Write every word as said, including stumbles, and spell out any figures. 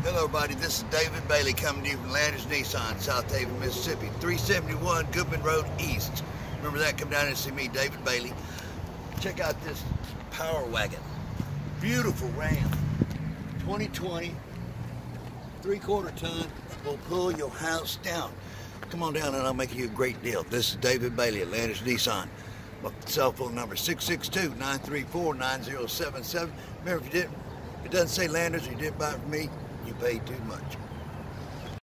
Hello everybody, this is David Bailey coming to you from Landers Nissan, South Haven, Mississippi, three seventy-one Goodman Road East. Remember that, come down and see me, David Bailey. Check out this Power Wagon. Beautiful Ram. twenty twenty, three quarter ton, will pull your house down. Come on down and I'll make you a great deal. This is David Bailey at Landers Nissan. My cell phone number six six two, nine three four, nine zero seven seven. Remember, if you didn't, if it doesn't say Landers or you didn't buy it from me, you paid too much.